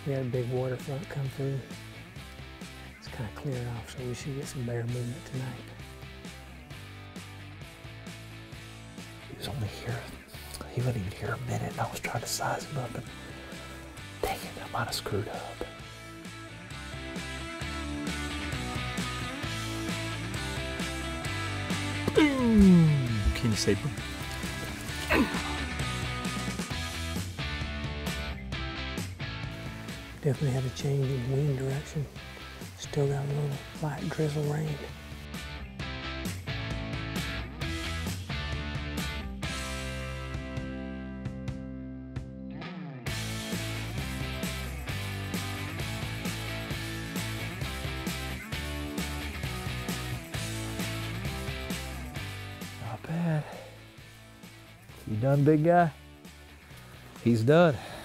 We had a big waterfront come through. It's kind of cleared off, so we should get some bear movement tonight. He was only here, he wasn't even here a minute, and I was trying to size him up, and dang it, I might have screwed up. Boom! Can you say boom? Definitely had a change in wind direction. Still got a little light drizzle rain. Not bad. You done, big guy? He's done.